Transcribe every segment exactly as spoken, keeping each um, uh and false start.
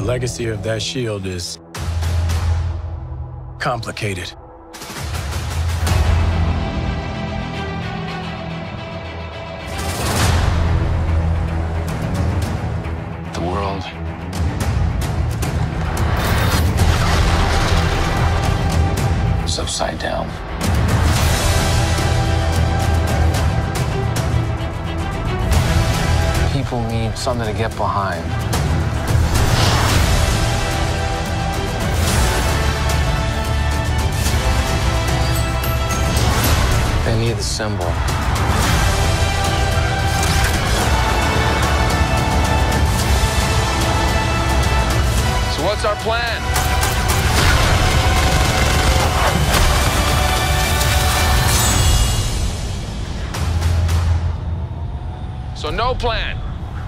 legacy of that shield is complicated. The world is upside down. People need something to get behind. They need the symbol. So what's our plan? So no plan.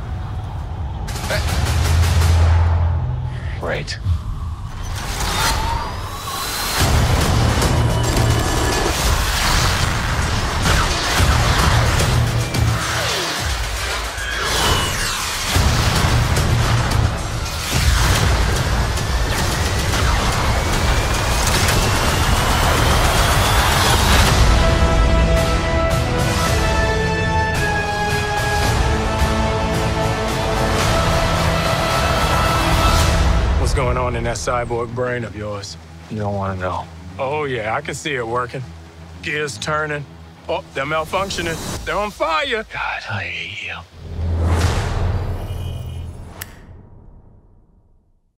Great. What's going on in that cyborg brain of yours? You don't want to know. Oh, yeah, I can see it working. Gears turning. Oh, they're malfunctioning. They're on fire. God, I hate you.